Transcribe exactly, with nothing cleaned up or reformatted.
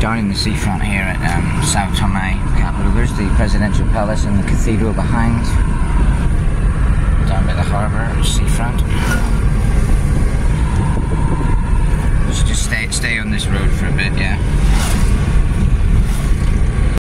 down in the seafront here at um, São Tome capital. There's the presidential palace and the cathedral behind. Down by the harbour, seafront. Just, just stay, stay on this road for a bit, yeah.